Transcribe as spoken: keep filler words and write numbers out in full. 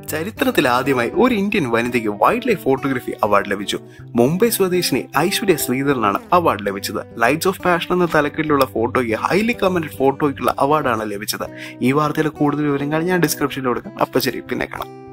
ചരിത്രത്തിൽ ആദ്യമായി ഒരു Indian വനിതയ്ക്ക് wild life photography award ലഭിച്ചു. മുംബൈ സ്വദേശിനി ഐശ്വര്യ ശ്രീധരനാണ് അവാർഡ് ലഭിച്ചത്. ലൈറ്റ്സ് ഓഫ് പാഷൻ എന്ന തലക്കെട്ടിലുള്ള ഫോട്ടോയ്ക്ക് ഹൈലി കമന്റഡ് ഫോട്ടോയ്ക്കുള്ള അവാർഡാണ് ലഭിച്ചത്. ഈ വാർത്തയിലെ കൂടുതൽ വിവരങ്ങൾ ഞാൻ ഡിസ്ക്രിപ്ഷനിൽ കൊടുക്കാം. അപ്പൊ ശരി, പിന്നെ കാണാം.